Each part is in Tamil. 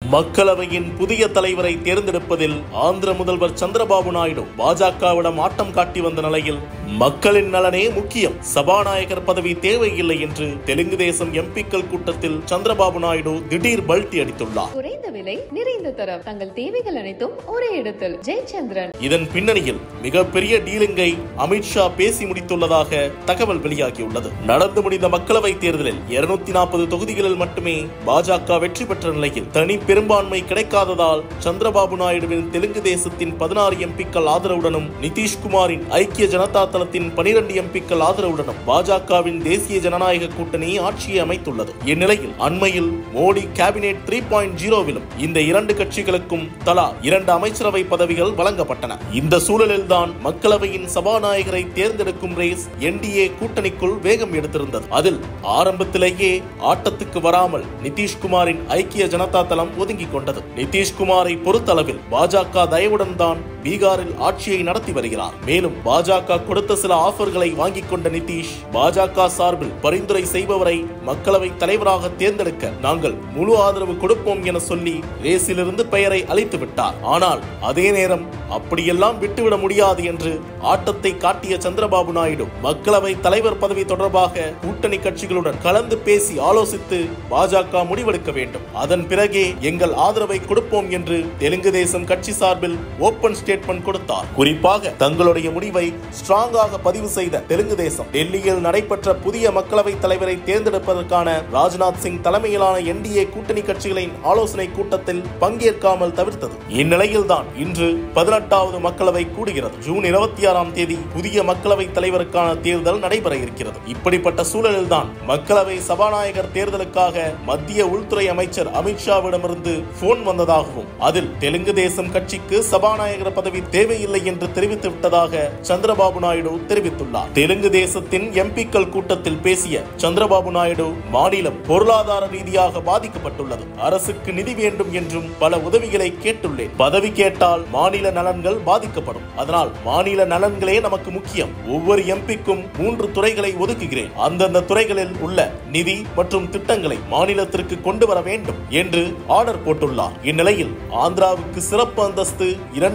மக்களவையின் புதிய தலைவரை தேர்ந்தெடுப்பதில் ஆந்திர முதல்வர் சந்திரபாபு நாயுடு பாஜகவிடம் ஆட்டம் காட்டி வந்த நிலையில் மக்களின் நலனே முக்கியம், சபாநாயகர் பதவி தேவையில்லை என்று தெலுங்கு தேசம் எம்பிக்கள் கூட்டத்தில் சந்திரபாபு நாயுடு திடீர் பல்டி அடித்துள்ளார். குறைந்த விலை நிறைந்த தரம், தங்கள் தேவைகள் அனைத்தும் ஒரே இடத்தில். ஜெயச்சந்திரன். இதன் பின்னணியில் மிகப்பெரிய டீலிங்கை அமித்ஷா பேசி முடித்துள்ளதாக தகவல் வெளியாகியுள்ளது. நடந்து முடிந்த மக்களவை தேர்தலில் 240 தொகுதிகளில் மட்டுமே பாஜக வெற்றி பெற்ற நிலையில் தனி பெரும்பான்மை கிடைக்காததால் சந்திரபாபு நாயுடுவின் தெலுங்கு தேசத்தின் 16 எம்பிக்கள் ஆதரவுடனும் நிதிஷ்குமாரின் ஐக்கிய ஜனதா தளத்தின் 12 எம்பிக்கள் ஆதரவுடனும் பாஜகவின் தேசிய ஜனநாயக கூட்டணி ஆட்சியை அமைத்துள்ளது. இந்நிலையில் அண்மையில் மோடி கேபினெட் 3.0விலும் இந்த இரண்டு கட்சிகளுக்கும் தலா 2 அமைச்சரவை பதவிகள் வழங்கப்பட்டன. இந்த சூழலில்தான் மக்களவையின் சபாநாயகரை தேர்ந்தெடுக்கும் ரேஸ் என்டிஏ கூட்டணிக்குள் வேகம் எடுத்திருந்தது. அதில் ஆரம்பத்திலேயே ஆட்டத்துக்கு வராமல் நிதிஷ்குமாரின் ஐக்கிய ஜனதா தளம் ஒதுங்கிக் கொண்டது. நிதிஷ்குமாரை பொறுத்தளவில் பாஜக தயவுடன் தான் பீகாரில் ஆட்சியை நடத்தி வருகிறார். மேலும் பாஜக கொடுத்த சில ஆஃபர்களை வாங்கிக் கொண்ட நிதிஷ் பாஜக சார்பில் பரிந்துரை செய்பவரை மக்களவை தலைவராக தேர்ந்தெடுக்க நாங்கள் முழு ஆதரவு கொடுப்போம் என சொல்லி ரேஸிலிருந்து பெயரை அழைத்து விட்டார். ஆனால் அதே நேரம் அப்படியெல்லாம் விட்டுவிட முடியாது என்று ஆட்டத்தை காட்டிய சந்திரபாபு நாயுடு மக்களவை தலைவர் பதவி தொடர்பாக கூட்டணி கட்சிகளுடன் கலந்து பேசி ஆலோசித்து பாஜக முடிவெடுக்க வேண்டும், அதன் பிறகே எங்கள் ஆதரவை கொடுப்போம் என்று தெலுங்கு தேசம் கட்சி சார்பில் ஓபன் ஸ்டேட்மெண்ட் கொடுத்தார். குறிப்பாக தங்களுடைய முடிவை ஸ்ட்ராங்காக பதிவு செய்த தெலுங்கு தேசம் டெல்லியில் நடைபெற்ற புதிய மக்களவை தலைவரை தேர்ந்தெடுப்பதற்கான ராஜ்நாத் சிங் தலைமையிலான என்டிஏ கூட்டணி கட்சிகளின் ஆலோசனை கூட்டத்தில் பங்கேற்காமல் தவிர்த்தது. இந்நிலையில்தான் இன்று 18வது மக்களவை கூடுகிறது. ஜூன் 26ஆம் தேதி புதிய மக்களவை தலைவருக்கான தேர்தல் நடைபெற இருக்கிறது. இப்படிப்பட்ட சூழலில்தான் மக்களவை சபாநாயகர் தேர்தலுக்காக மத்திய உள்துறை அமைச்சர் அமித்ஷாவிடமிருந்து போன் வந்ததாகவும் அதில் தெலுங்கு தேசம் கட்சிக்கு சபாநாயகர் பதவி தேவையில்லை என்று தெரிவித்து விட்டதாக சந்திரபாபு நாயுடு தெரிவித்துள்ளார். தெலுங்கு தேசத்தின் எம்பிக்கள் கூட்டத்தில் பேசிய சந்திரபாபு நாயுடு மாநிலம் பொருளாதார ரீதியாக பாதிக்கப்பட்டுள்ளது, அரசுக்கு நிதி வேண்டும் என்றும் பல உதவிகளை கேட்டுள்ளேன். பதவி கேட்டால் மாநில நலன்கள் பாதிக்கப்படும், அதனால் மாநில நலன்களே நமக்கு முக்கியம். ஒவ்வொரு எம்பிக்கும் 3 துறைகளை ஒதுக்குகிறேன், அந்தந்த துறைகளில் உள்ள நிதி மற்றும் திட்டங்களை மாநிலத்திற்கு கொண்டு வர வேண்டும் என்று ஆர்டர் போட்டுள்ளார். இந்நிலையில் ஆந்திராவுக்கு சிறப்பு அந்தஸ்து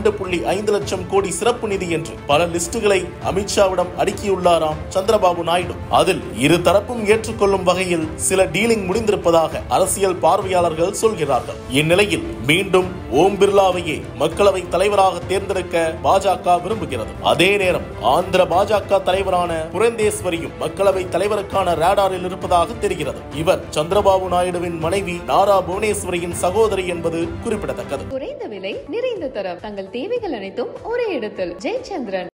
2.5 லட்சம் கோடி சிறப்பு நிதி என்று பல லிஸ்டுகளை அமித்ஷாவிடம் அடுக்கியுள்ளாராம் சந்திரபாபு நாயுடு. அதில் இரு தரப்பும் ஏற்றுக்கொள்ளும் வகையில் சில டீலிங் முடிந்திருப்பதாக அரசியல் பார்வையாளர்கள் சொல்கிறார்கள். இந்நிலையில் மீண்டும் ஓம் பிர்லாவையே மக்களவை தலைவராக தேர்ந்தெடுக்க பாஜக விரும்புகிறது. அதே நேரம் ஆந்திர பாஜக தலைவரான புரந்தேஸ்வரியும் மக்களவை தலைவருக்கான ரேடாரில் இருப்பதாக தெரிகிறது. இவர் சந்திரபாபு நாயுடுவின் மனைவி நாரா புவனேஸ்வரியின் சகோதரி என்பது குறிப்பிடத்தக்கது. குறைந்த விலை நிறைந்த தரம், தங்கள் தேவைகள் அனைத்தும் ஒரே இடத்தில். ஜெயச்சந்திரன்.